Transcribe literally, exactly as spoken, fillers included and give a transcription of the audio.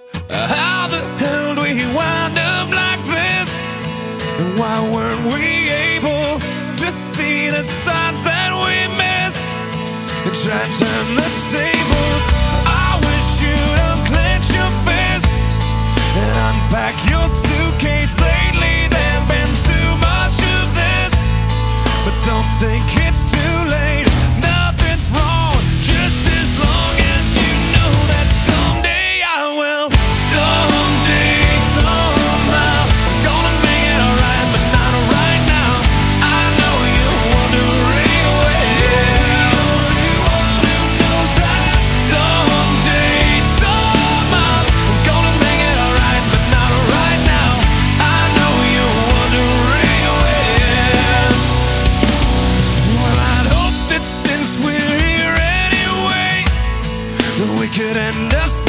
How the hell do we wind up like this? And why weren't we able to see the signs that we missed and try to turn the tables? I wish you'd unclench your fists and unpack your suitcase. Lately there's been too much of this, but don't think it's too late. Nothing's wrong, just as long as you know that someday I will. Someday, somehow, gonna make it alright, but not right now. I know you're wondering well. Who knows that? Someday, somehow, I'm gonna make it alright, but not right now. I know you're wondering well. Well, I'd hope that since we're here anyway, that we could end up